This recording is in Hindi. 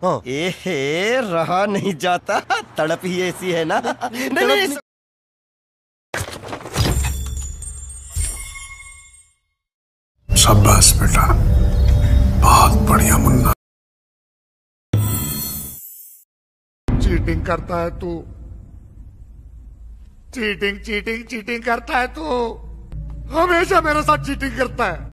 हाँ। एहे, रहा नहीं जाता, तड़प ही ऐसी है ना। नहीं नहीं, शाबाश बेटा, बहुत बढ़िया मुन्ना। चीटिंग करता है तू, चीटिंग चीटिंग चीटिंग करता है तू, हमेशा मेरे साथ चीटिंग करता है।